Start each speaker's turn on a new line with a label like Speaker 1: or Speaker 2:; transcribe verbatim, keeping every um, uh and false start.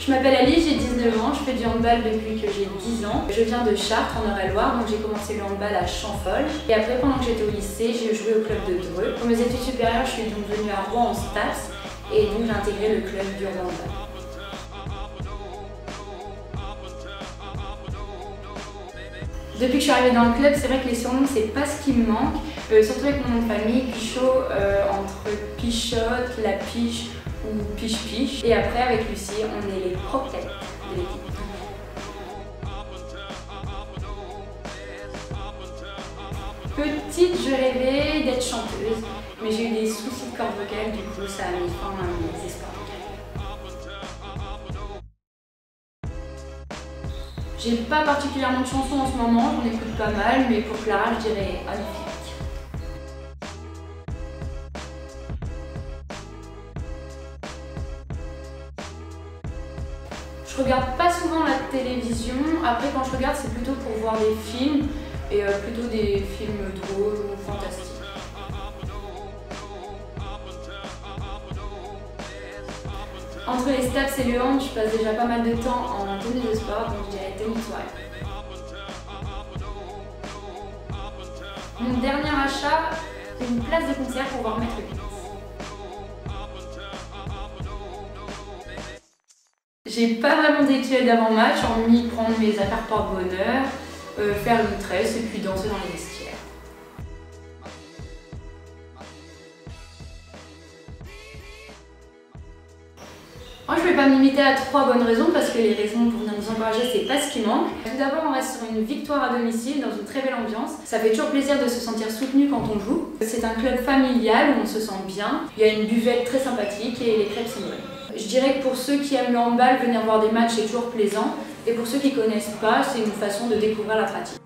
Speaker 1: Je m'appelle Alice, j'ai dix-neuf ans, je fais du handball depuis que j'ai dix ans. Je viens de Chartres en Eure-et-Loire, donc j'ai commencé le handball à Champfol. Et après, pendant que j'étais au lycée, j'ai joué au club de Dreux. Pour mes études supérieures, je suis donc venue à Rouen en STAPS et donc j'ai intégré le club du handball. Depuis que je suis arrivée dans le club, c'est vrai que les surnoms, c'est pas ce qui me manque. Euh, surtout avec mon nom de famille, Pichot, euh, entre Pichotte, La Piche ou Piche-Piche. Et après, avec Lucie, on est les croquettes de l'équipe. Petite, je rêvais d'être chanteuse, mais j'ai eu des soucis de cordes vocales, du coup ça a mis fin à mes espoirs. J'ai pas particulièrement de chansons en ce moment, j'en écoute pas mal, mais pour Clara, je dirais Anne Flick. Je regarde pas souvent la télévision, après quand je regarde c'est plutôt pour voir des films, et euh, plutôt des films drôles ou fantastiques. Entre les STAPS et le hand, je passe déjà pas mal de temps en tenue de sport, donc je dirais tennis soirée. Mon dernier achat, c'est une place de concert pour voir Maître Gims. J'ai pas vraiment de rituel d'avant-match, hormis prendre mes affaires porte-bonheur, euh, faire une tresse et puis danser dans les vestiaires. Moi, je ne vais pas me limiter à trois bonnes raisons parce que les raisons pour venir nous encourager, c'est pas ce qui manque. Tout d'abord, on reste sur une victoire à domicile dans une très belle ambiance. Ça fait toujours plaisir de se sentir soutenu quand on joue. C'est un club familial où on se sent bien. Il y a une buvette très sympathique et les crêpes sont bonnes. Je dirais que pour ceux qui aiment le handball, venir voir des matchs, c'est toujours plaisant. Et pour ceux qui ne connaissent pas, c'est une façon de découvrir la pratique.